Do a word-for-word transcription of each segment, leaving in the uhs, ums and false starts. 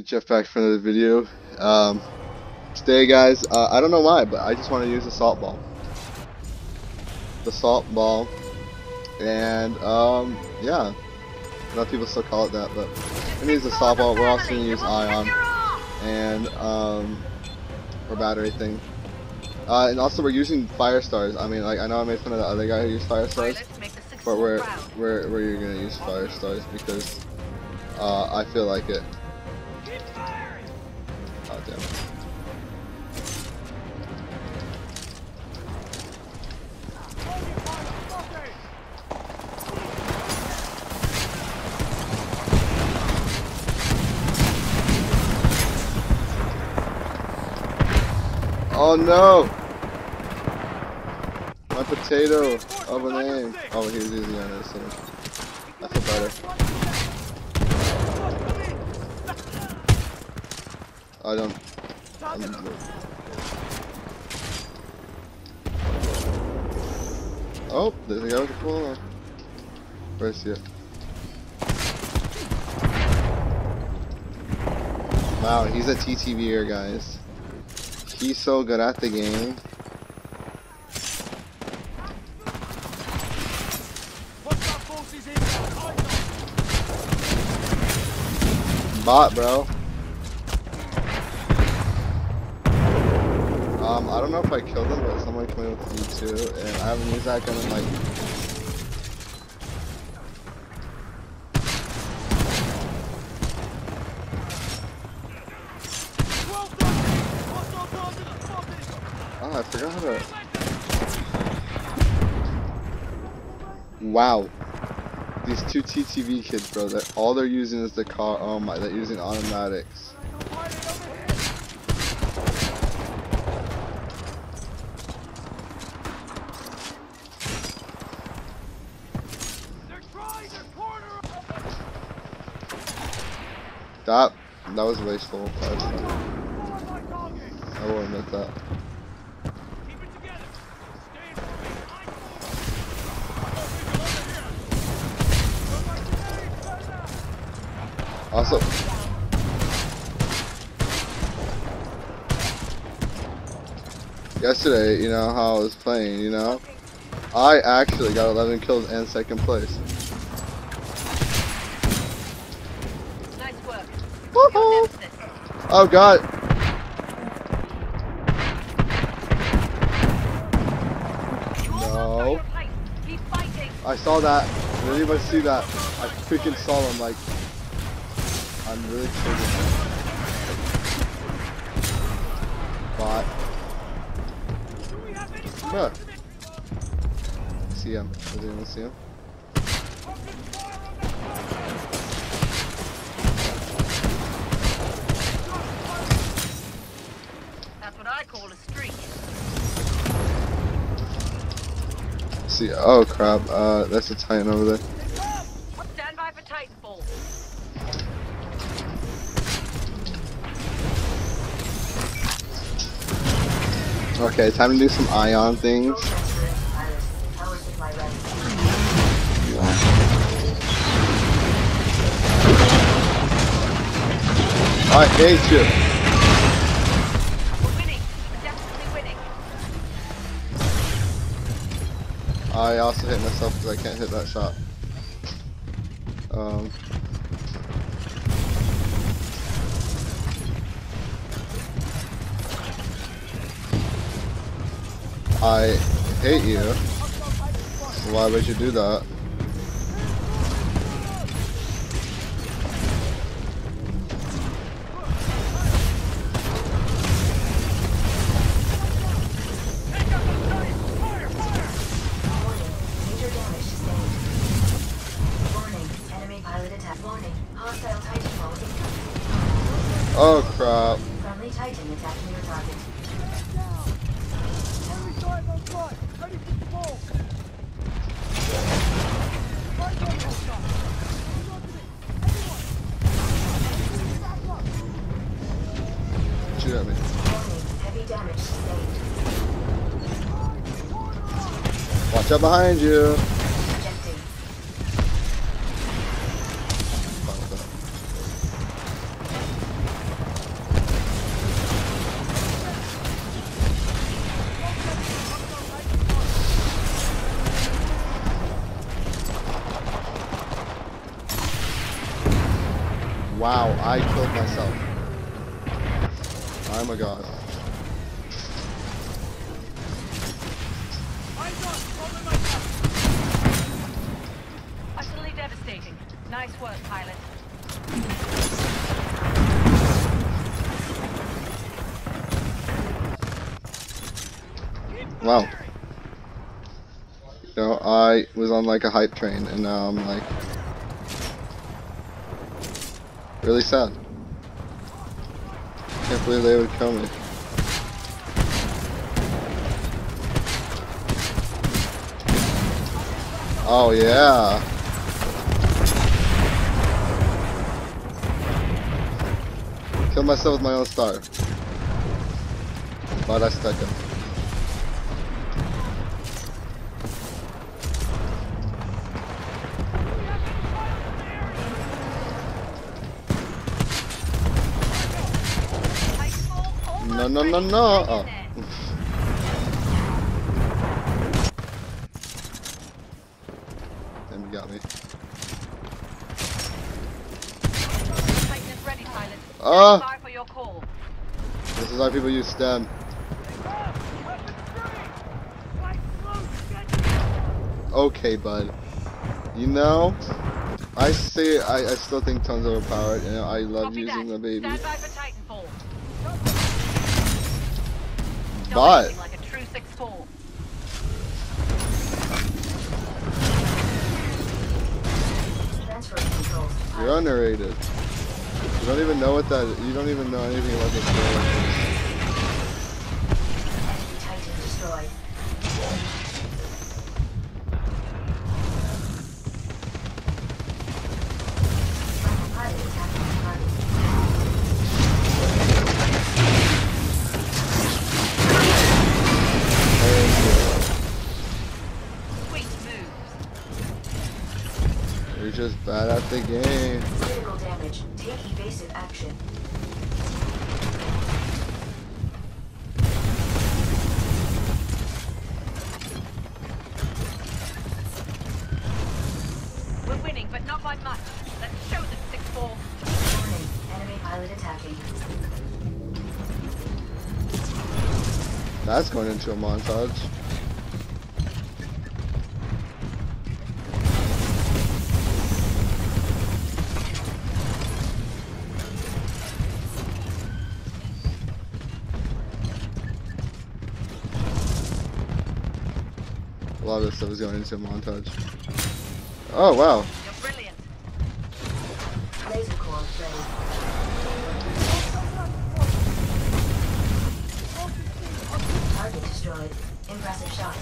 the Jetpack for another video. Um, today, guys, uh, I don't know why, but I just want to use the salt ball. The salt ball, and um, yeah, a lot of people still call it that, but we're gonna use the salt ball. We're also gonna use ion and um, or battery thing. Uh, and also we're using fire stars. I mean, like I know I made fun of the other guy who used fire stars, but we're we're we're gonna use fire stars because uh, I feel like it. Oh damn it. Oh no! My potato of a name. Oh, he was using on this, so I feel better. I don't. I'm oh, there's a guy with a full on. Where is he? Wow, he's a T T V-er, guys. He's so good at the game. Bot, bro. Um, I don't know if I killed him, but someone came in with me too, and I haven't used that gun in like. Oh, I forgot how to. Wow. These two T T V kids, bro, that all they're using is the car. Oh my, they're using automatics. That that was wasteful. I will admit that. Also, yesterday, you know how I was playing, you know, I actually got eleven kills and second place. Nice work. Woohoo! Oh god. No. I saw that. Did anybody see that? I freaking saw him. Like, I'm really triggered. Bot. Bruh. See him. Does anyone see him? That's what I call a streak. See, oh crap, uh, that's a Titan over there. Stand by for Titanfall. Okay, time to do some ion things. I hate you. We're winning. We're definitely winning. I also hit myself because I can't hit that shot. Um. I hate you. So why would you do that? Oh crap. Friendly Titan attacking your target. Shoot at me. Heavy damage sustained. Watch out behind you. Ejecting. Wow, I killed myself. I'm a god. Utterly devastating. Nice work, pilot. Wow. You know, I was on like a hype train and now I'm like really sad. Can't believe they would kill me. Oh yeah. Killed myself with my own star. But I stuck it. No, no, no, no. Oh. Damn, you got me. Titan is ready, pilot. Ah! Stand by for your call. This is why people use STEM. Okay, bud. You know, I say I, I still think Ton's overpowered, and I love Copy using that. the baby. Stand by for Titanfall. But Dominating like a true six four. Transfer controls to you're pilot. underrated. You don't even know what that. You don't even know anything about this game. Enemy Titan destroyed. Friendly pilot attacking the target. Sweet moves. You're just bad at the game. Critical damage. Take evasive action. We're winning, but not by much. Let's show them six four. Warning. Enemy pilot attacking. That's going into a montage. A lot of this stuff is going into a montage. Oh wow. You're brilliant. Laser core ready. Target destroyed. Impressive shot.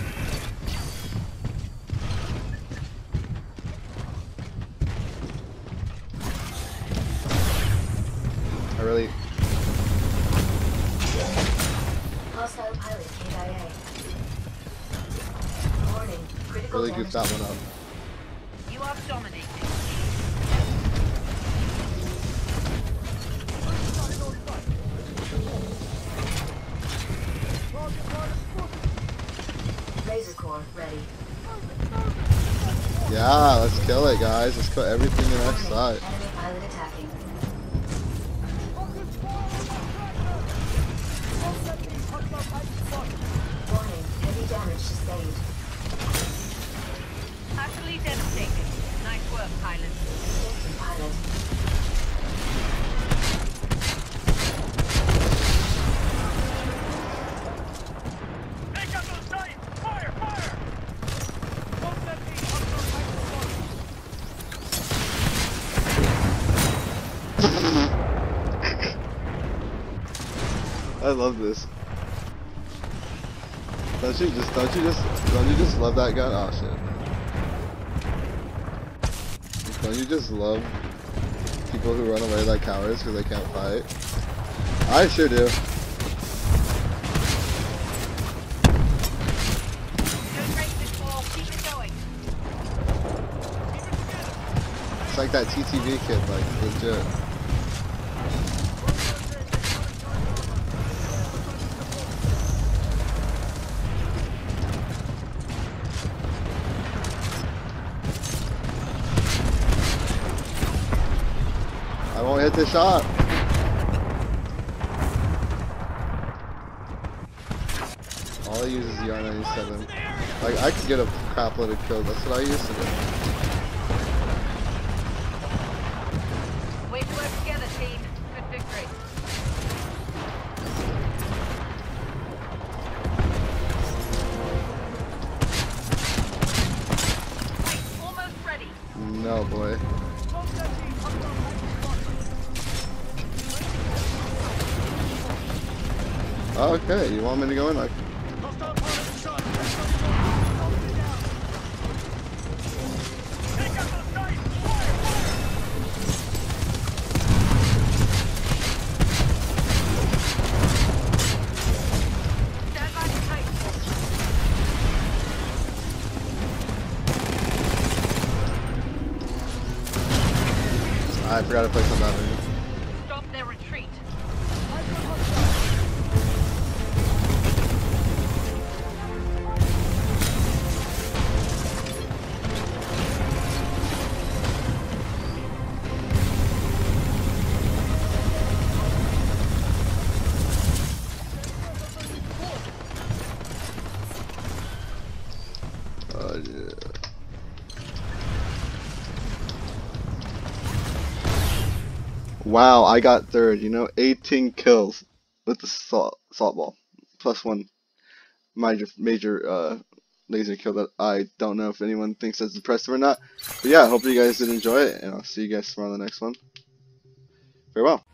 I really. Hostile pilot K I A. Warning. Critical Really damage. goofed that one up. You are dominating. Laser core ready. Yeah, let's kill it, guys. Let's kill everything in our Warning. sight. Enemy pilot attacking. Warning. Heavy damage sustained. Utterly devastating. Nice work, pilot. Safety pilot. Pick up those Titans! Fire! Fire! Don't let me I love this. Don't you just don't you just don't you just love that gun? Oh shit. Don't you just love people who run away like cowards because they can't fight? I sure do. Don't break this wall. Keep it going. It's like that T T V kid, like legit. get shot. All I use is the R ninety-seven. Like, I could get a crap load of kills. That's what I used to do. We work together, team. Good victory. Almost ready. No, boy. Okay, you want me to go in? Like, Hostile pilot shot. Take out those sights. Fire, Stand by the tight. I forgot to place on that menu. Stop their retreat. Oh, yeah. Wow, I got third. You know, eighteen kills with the salt salt ball, plus one major major uh, laser kill that I don't know if anyone thinks that's impressive or not. But yeah, I hope you guys did enjoy it, and I'll see you guys tomorrow on the next one. Farewell.